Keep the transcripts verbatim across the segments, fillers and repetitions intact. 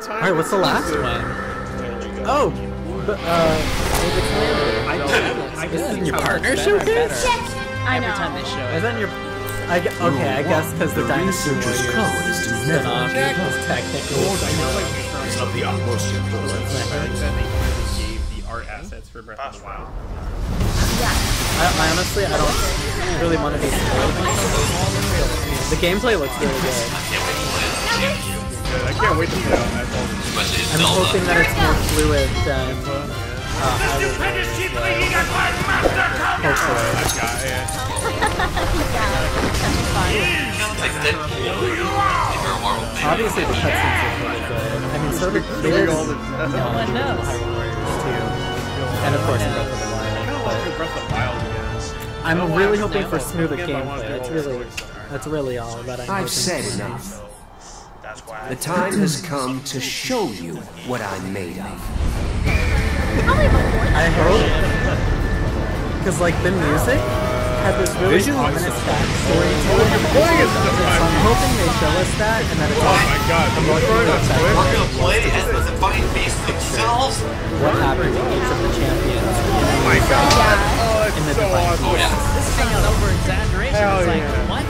time. Alright, what's the last one? Oh, but, uh, I don't. I this just is think your how partner it's better and showcase? better I Every know. time they show it. Is that your... I gu okay, I guess because the Dynasty Warriors spin-off was technically... It's of the utmost importance. I like that they gave the art assets for Breath of the Wild. I, I honestly, I don't really want to be spoiled. The gameplay looks really good. I can't wait to play on that phone. I'm hoping that it's more fluid than uh, Hyrule. Hopefully. Obviously the cutscenes are really good. I mean, so did Hyrule Warriors too. And of course Breath of the Wild. Breath of the Wild again. I'm really hoping for smoother gameplay. That's really, that's really all that I'm hoping. I've said enough. The time has come to show you what I'm made of. I hope, because like the music had this really ominous backstory to it. So I'm hoping they show us that and that it's all Oh my god, the more Lord of effective. We're gonna play as the divine beasts themselves? What happened to each of the champions? Oh my god! Oh, in the that's so divine awesome. Oh yeah. This thing is over exaggeration. Hell It's like, yeah. what?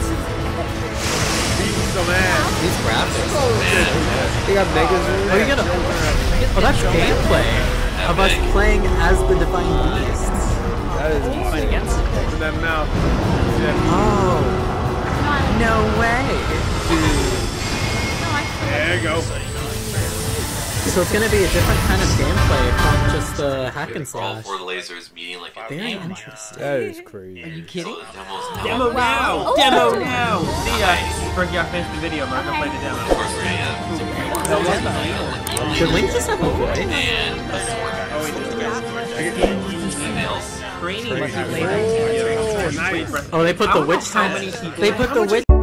So mad. These graphics. You got Megas. Oh, you gotta. Oh, that's gameplay of us playing as the divine beasts. That is awesome. Against with that mouth. Oh. No way. There you go. So it's gonna be a different kind of gameplay from just the hack and We're all slash. four lasers meeting like a Very game. interesting. That is crazy. Are you kidding? kidding? So Demo now! Demo now! See ya! Frank, y'all finished the video. I'm not gonna play the demo. Of course, we're gonna have Did Link just have a voice? and a sword. Oh, wait, this guy's Emails. Training. Oh, nice. Oh, they put the witch. How many people- They put the witch.